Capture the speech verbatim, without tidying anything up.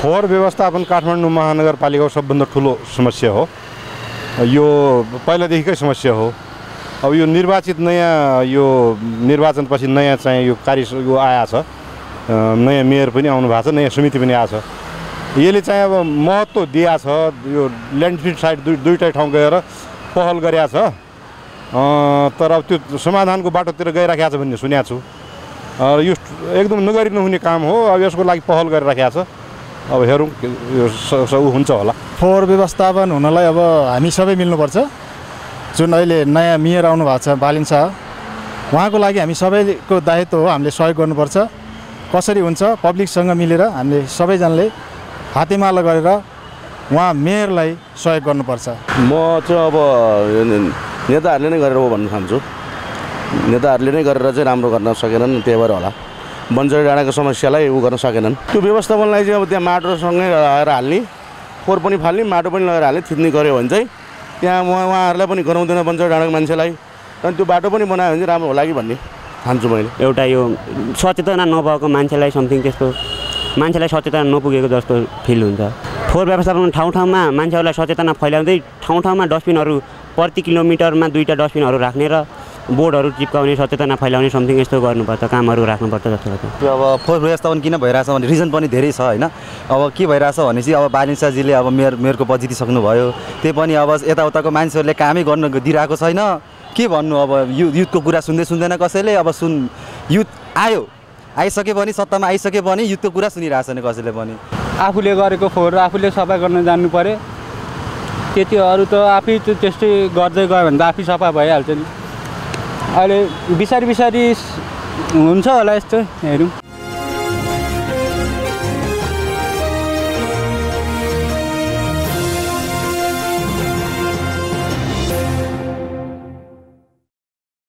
फोहोर व्यवस्थापन काठमाडौँ महानगरपालिकाको सबभन्दा ठुलो समस्या हो। यो पहिलादेखिकै समस्या हो। अब यो निर्वाचित नयाँ यो निर्वाचनपछि नयाँ चाहिँ यो कार्य यो आएको छ, नयाँ मेयर पनि आउनु भएको छ, नयाँ समिति पनि आएको छ। यसले चाहिँ अब महत्त्व दिएको छ। यो ल्यान्डफिल साइड दुई दुईवटै ठाउँ गएर पहल गरेको छ, तर अब त्यो समाधानको बाटोतिर गइराखेको छ भन्ने सुनेको छु। यो एकदम नगरी नहुने काम हो। अब यसको लागि पहल गरिराखेको छ। अब हेरौँ यो ऊ हुन्छ होला। फोहोर व्यवस्थापन हुनलाई अब हामी सबै मिल्नुपर्छ। जुन अहिले नयाँ मेयर आउनु भएको छ बालिन शाह, उहाँको लागि हामी सबैको दायित्व हो, हामीले सहयोग गर्नुपर्छ। कसरी हुन्छ पब्लिकसँग मिलेर हामीले सबैजनाले हातेमालो गरेर उहाँ मेयरलाई सहयोग गर्नुपर्छ। म चाहिँ अब नेताहरूले नै गरेर हो भन्न चाहन्छु। नेताहरूले नै गरेर चाहिँ राम्रो गर्न सकेनन्, त्यही भएर होला बन्जरी डाँडाको समस्यालाई उ गर्न सकेनन्। त्यो व्यवस्थापनलाई चाहिँ अब त्यहाँ माटोसँगै लगाएर हाल्ने, फोहोर पनि फाल्ने, माटो पनि लगाएर हाल्ने, थिच्ने गऱ्यो भने चाहिँ त्यहाँ उहाँ उहाँहरूलाई पनि गराउँदैन बन्जरी डाँडाको मान्छेलाई। अनि त्यो बाटो पनि बनायो भने चाहिँ राम्रो होला कि भन्ने ठान्छु मैले। एउटा यो सचेतना नभएको मान्छेलाई समथिङ त्यस्तो मान्छेलाई सचेतना नपुगेको जस्तो फिल हुन्छ। फोहोर व्यवस्थापन ठाउँ ठाउँमा मान्छेहरूलाई सचेतना फैलाउँदै ठाउँ ठाउँमा डस्टबिनहरू प्रति किलोमिटरमा दुईवटा डस्टबिनहरू राख्ने र बोर्डहरू चिप्काउने, सचेतना फैलाउने समथिङ यस्तो गर्नुपर्छ, कामहरू राख्नुपर्छ जस्तो लाग्छ। त्यो अब फोहोर व्यवस्थापन किन भइरहेछ भने रिजन पनि धेरै छ होइन। अब के भइरहेछ भनेपछि अब बालिन शाहजीले अब मेयर मेयरको पद जितिसक्नु भयो, त्यही पनि अब यताउताको मान्छेहरूले कामै गर्न दिइरहेको छैन। के भन्नु अब यु युथको कुरा सुन्दै सुन्दैन कसैले। अब सुन युथ आयो आइसके पनि सत्तामा आइसके पनि युथको कुरा सुनिरहेको छैन कसैले पनि। आफूले गरेको फोहोर आफूले सफा गर्न जान्नु पऱ्यो, त्यति। अरू त आफै त्यस्तै गर्दै गयो भने त आफै सफा भइहाल्छ नि। अहिले बिस्तारी बिस्तारी हुन्छ होला यस्तो, हेरौँ।